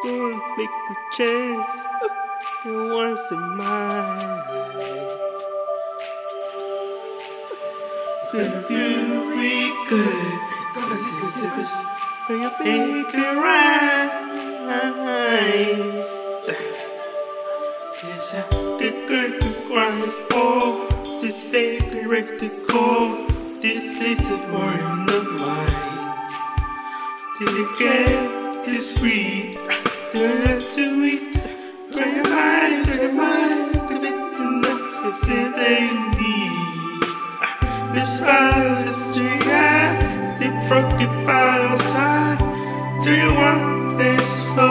Gonna make a chance. You want some mine. Feel really good. Gonna make a difference. When you make it right. It's a good grind. Oh, this day can rest the core. This place is warm the mind. Did you get this week? Just to eat. Grab your mind, cause it's enough to they need. The smiles, the street eye, they broke it by your side. Do you want this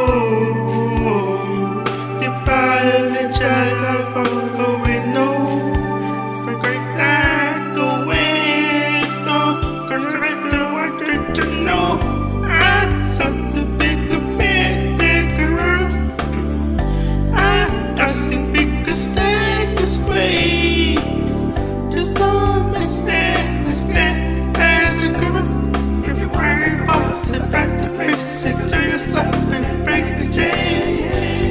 soul? The pilot child, I'm going no. For great that go away, no. Gonna make the one that you know. I saw the bigger man, bigger. I got some big mistake this way. Just don't mistake as a girl. If you worry about the back to basic to yourself and break a chain.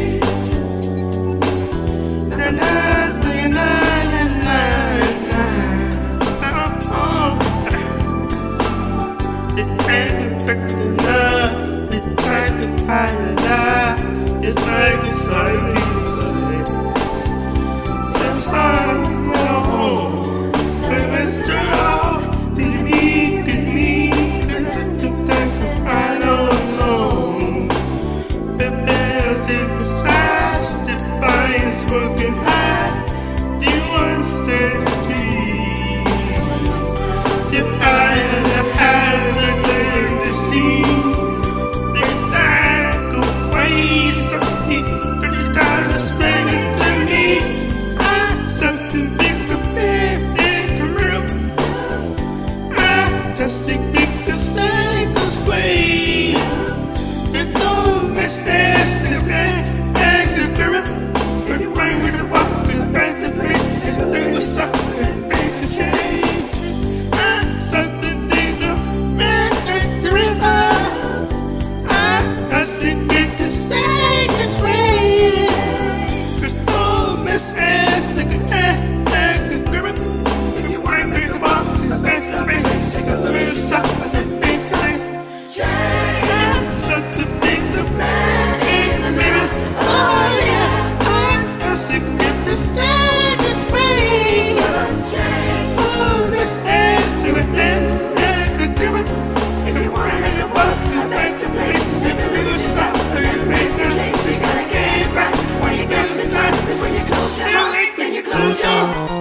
It's like a silence. Some sorrow, no. But it's true. Did me, cause I took that I don't know. But there's a size, the bias working hard. Do you want to say please? The eye and the hand and the sea. Close your